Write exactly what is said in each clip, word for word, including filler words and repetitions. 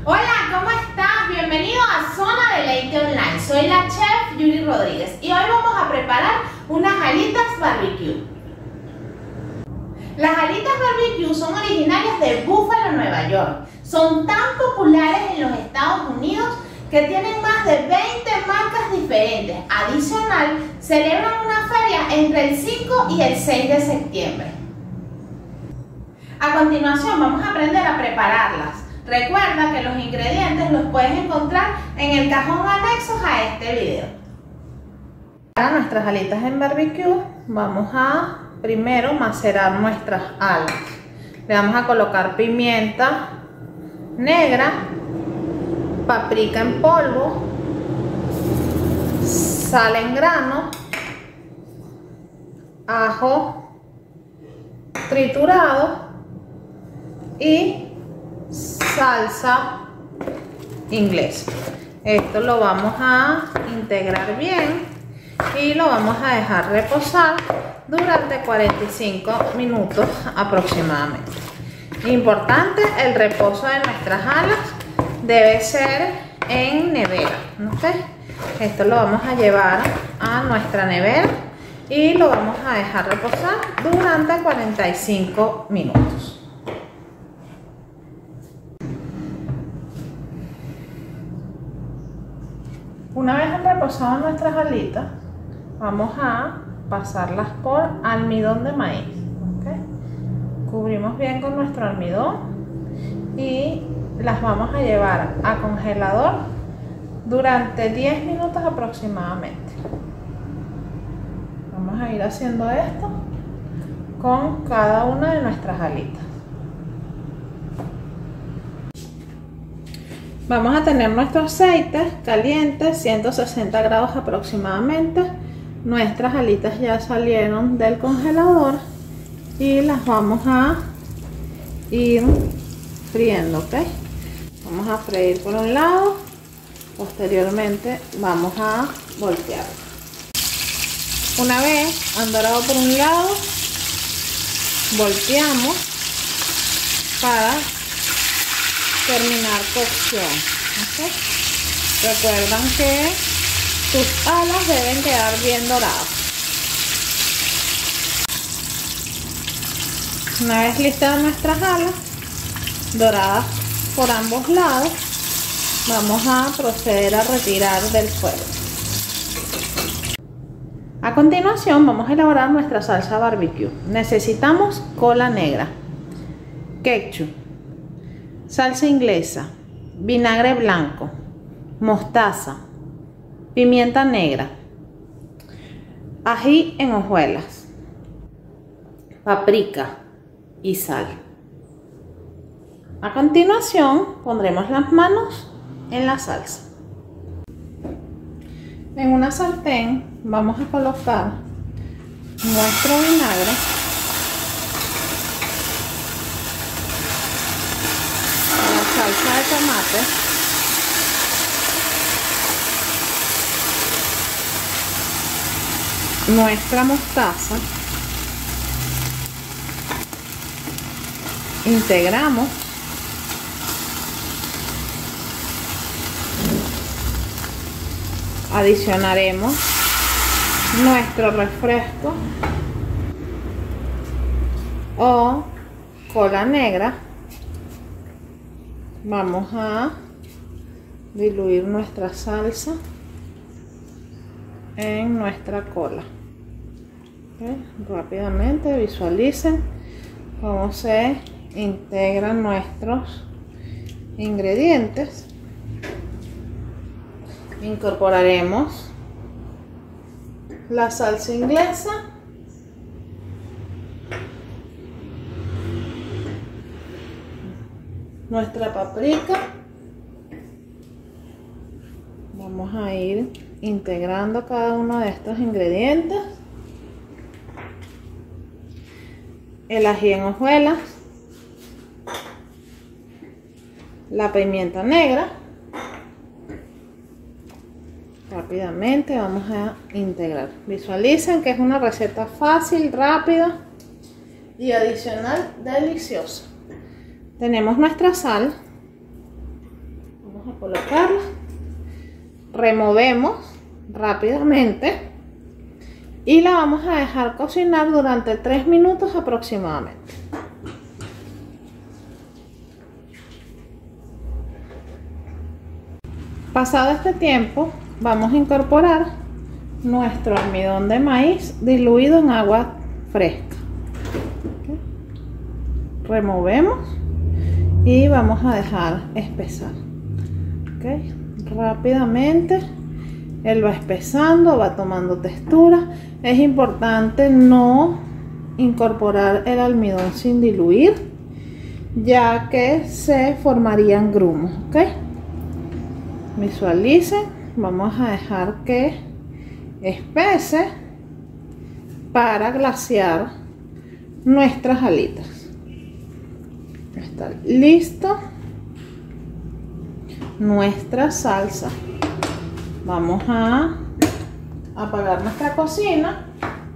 Hola, ¿cómo estás? Bienvenido a Zona Deleite Online. Soy la chef Yuri Rodríguez y hoy vamos a preparar unas alitas barbecue. Las alitas barbecue son originarias de Buffalo, Nueva York. Son tan populares en los Estados Unidos que tienen más de veinte marcas diferentes. Adicional, celebran una feria entre el cinco y el seis de septiembre. A continuación vamos a aprender a prepararlas. Recuerda que los ingredientes los puedes encontrar en el cajón anexos a este video. Para nuestras alitas en barbecue vamos a primero macerar nuestras alas. Le vamos a colocar pimienta negra, paprika en polvo, sal en grano, ajo triturado y salsa inglesa. Esto lo vamos a integrar bien y lo vamos a dejar reposar durante cuarenta y cinco minutos aproximadamente. Importante, el reposo de nuestras alas debe ser en nevera, ¿okay? Esto lo vamos a llevar a nuestra nevera y lo vamos a dejar reposar durante cuarenta y cinco minutos. Una vez han reposado nuestras alitas, vamos a pasarlas por almidón de maíz. ¿Okay? Cubrimos bien con nuestro almidón y las vamos a llevar a congelador durante diez minutos aproximadamente. Vamos a ir haciendo esto con cada una de nuestras alitas. Vamos a tener nuestro aceite caliente, ciento sesenta grados aproximadamente. Nuestras alitas ya salieron del congelador y las vamos a ir friendo, ¿ok? Vamos a freír por un lado, posteriormente vamos a voltear. Una vez han dorado por un lado, volteamos para terminar cocción. ¿Okay? Recuerdan que sus alas deben quedar bien doradas. Una vez listas nuestras alas doradas por ambos lados, vamos a proceder a retirar del fuego. A continuación vamos a elaborar nuestra salsa barbecue. Necesitamos cola negra, ketchup, salsa inglesa, vinagre blanco, mostaza, pimienta negra, ají en hojuelas, paprika y sal. A continuación pondremos las manos en la salsa. En una sartén vamos a colocar nuestro vinagre, salsa de tomate, nuestra mostaza, integramos, adicionaremos nuestro refresco o cola negra. Vamos a diluir nuestra salsa en nuestra cola. ¿Okay? Rápidamente visualicen cómo se integran nuestros ingredientes. Incorporaremos la salsa inglesa, nuestra paprika. Vamos a ir integrando cada uno de estos ingredientes. El ají en hojuelas, la pimienta negra. Rápidamente vamos a integrar. Visualicen que es una receta fácil, rápida y adicional deliciosa. Tenemos nuestra sal, a colocarla, removemos rápidamente y la vamos a dejar cocinar durante tres minutos aproximadamente. Pasado este tiempo, vamos a incorporar nuestro almidón de maíz diluido en agua fresca. ¿Okay? Removemos y vamos a dejar espesar. ¿Okay? Rápidamente él va espesando, va tomando textura. Es importante no incorporar el almidón sin diluir, ya que se formarían grumos. ¿Okay? Visualicen, vamos a dejar que espese para glasear nuestras alitas. Está listo nuestra salsa. Vamos a apagar nuestra cocina.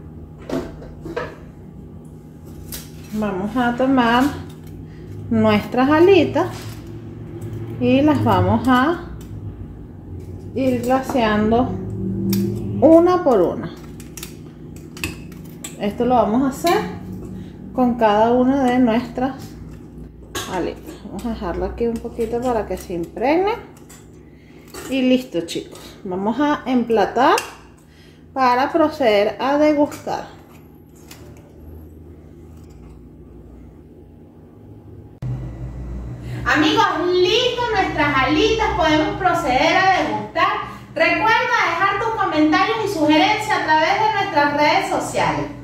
Vamos a tomar nuestras alitas y las vamos a ir glaseando una por una. Esto lo vamos a hacer con cada una de nuestras alitas. Vamos a dejarlo aquí un poquito para que se impregne. Y listo, chicos. Vamos a emplatar para proceder a degustar. Amigos, listo nuestras alitas, podemos proceder a degustar. Recuerda dejar tus comentarios y sugerencias a través de nuestras redes sociales.